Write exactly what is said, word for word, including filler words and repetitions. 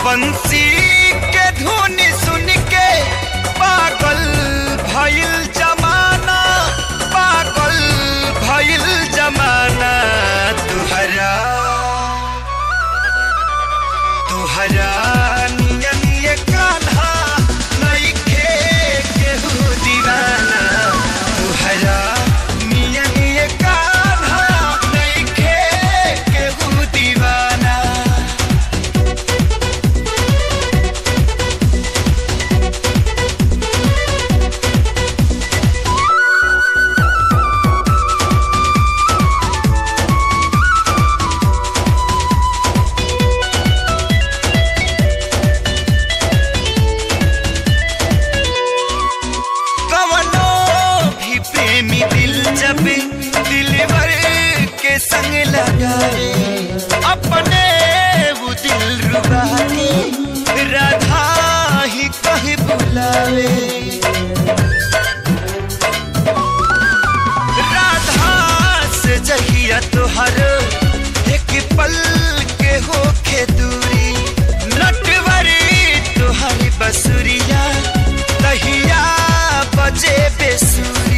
बंसी के धुन सुन के पागल भइल जमाना, पागल भइल जमाना। तुहरा तुहरा नियन ये कान्हा नइखे केहू दीवाना। तुहरा नियन ये कान्हा नइखे केहू दीवाना। जब दिलवर के संग लगावे अपने वो दिल रुबा के राधा ही कहीं बुलावे। राधा से जहिया तुहर एक पल के होखे दूरी, नटवरी तुहरी बसुरिया तहिया बजे बेसुरी।